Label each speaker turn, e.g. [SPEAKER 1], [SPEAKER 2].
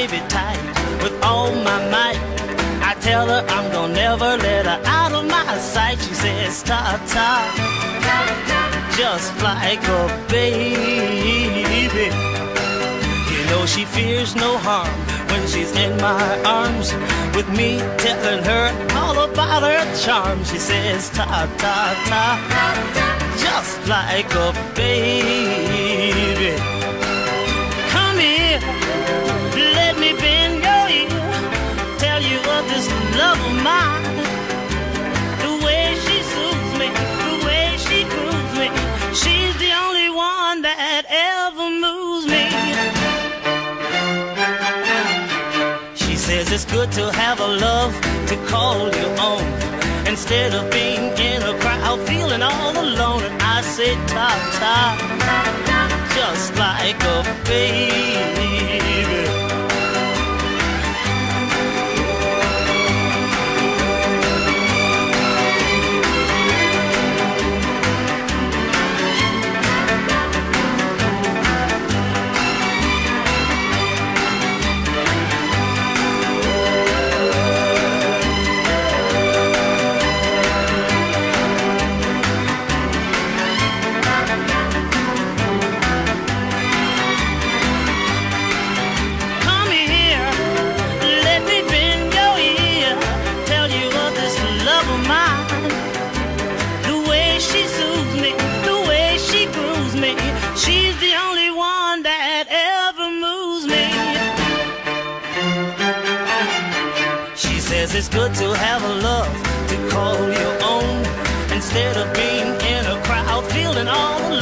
[SPEAKER 1] baby tight with all my might. I tell her I'm gonna never let her out of my sight. She says, ta-ta, just like a baby. You know she fears no harm when she's in my arms, with me telling her all about her charm. She says, ta-ta-ta, just like a baby. Come here, let me bend your ear, tell you of this love of mine. The way she soothes me, the way she grooves me, she's the only one that ever moves me. She says it's good to have a love to call your own, instead of being in a crowd feeling all alone. And I say, ta-ta, just like a baby. She's the only one that ever moves me. She says it's good to have a love to call your own, instead of being in a crowd feeling all alone.